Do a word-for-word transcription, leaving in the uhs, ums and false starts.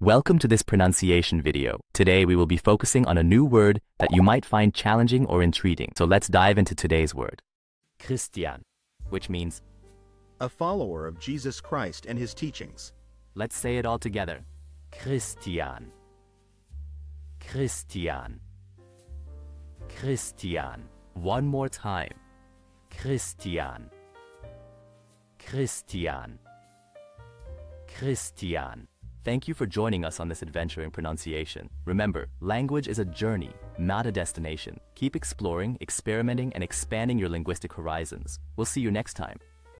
Welcome to this pronunciation video. Today we will be focusing on a new word that you might find challenging or intriguing. So let's dive into today's word. Christian, which means a follower of Jesus Christ and his teachings. Let's say it all together. Christian. Christian. Christian. One more time. Christian. Christian. Christian. Thank you for joining us on this adventure in pronunciation. Remember, language is a journey, not a destination. Keep exploring, experimenting, and expanding your linguistic horizons. We'll see you next time.